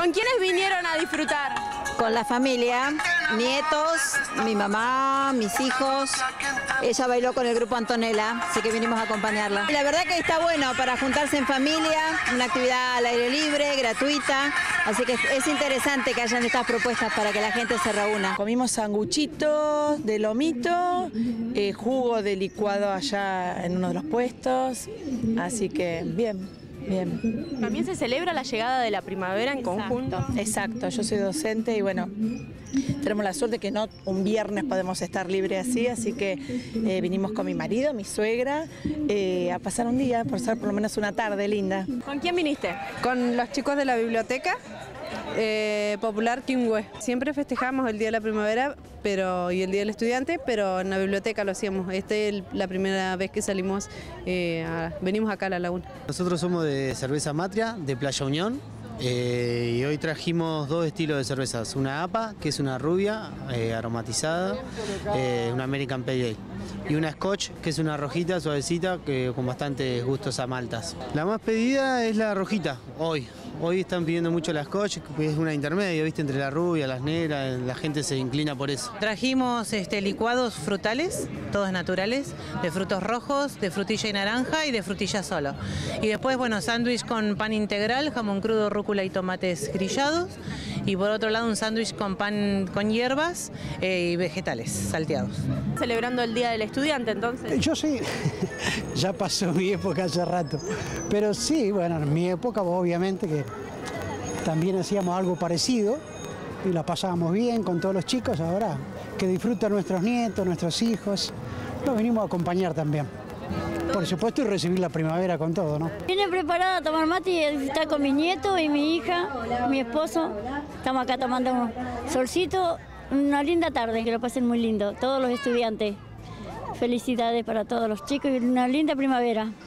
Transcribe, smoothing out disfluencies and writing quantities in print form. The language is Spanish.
¿Con quiénes vinieron a disfrutar? Con la familia, nietos, mi mamá, mis hijos. Ella bailó con el grupo Antonella, así que vinimos a acompañarla. Y la verdad que está bueno para juntarse en familia, una actividad al aire libre, gratuita, así que es interesante que hayan estas propuestas para que la gente se reúna. Comimos sanguchitos de lomito, jugo de licuado allá en uno de los puestos, así que bien. Bien. También se celebra la llegada de la primavera en conjunto. Exacto, yo soy docente y bueno, tenemos la suerte que no un viernes podemos estar libres así que vinimos con mi marido, mi suegra, a pasar un día, pasar por lo menos una tarde linda. ¿Con quién viniste? Con los chicos de la biblioteca popular Quimhue. Siempre festejamos el Día de la Primavera y el Día del Estudiante, pero en la biblioteca lo hacíamos. Esta es la primera vez que salimos, venimos acá a la laguna. Nosotros somos de Cerveza Matria, de Playa Unión, y hoy trajimos dos estilos de cervezas. Una APA, que es una rubia, aromatizada, una American Pale Ale. Y una Scotch, que es una rojita, suavecita, con bastantes gustos a maltas. La más pedida es la rojita, hoy. Hoy están pidiendo mucho la Scotch, que es una intermedia, ¿viste? Entre la rubia, las negras, la gente se inclina por eso. Trajimos licuados frutales, todos naturales, de frutos rojos, de frutilla y naranja y de frutilla solo. Y después, bueno, sándwich con pan integral, jamón crudo, rúcula y tomates grillados. Y por otro lado un sándwich con pan con hierbas y vegetales salteados. ¿Celebrando el Día del Estudiante entonces? Yo sí, ya pasó mi época hace rato, pero sí, bueno, en mi época obviamente que también hacíamos algo parecido y la pasábamos bien con todos los chicos. Ahora que disfrutan nuestros nietos, nuestros hijos, los venimos a acompañar también. Por supuesto, y recibir la primavera con todo, ¿no? Viene preparada a tomar mate y está con mis nietos y mi hija, mi esposo. Estamos acá tomando un solcito, una linda tarde, que lo pasen muy lindo, todos los estudiantes. Felicidades para todos los chicos y una linda primavera.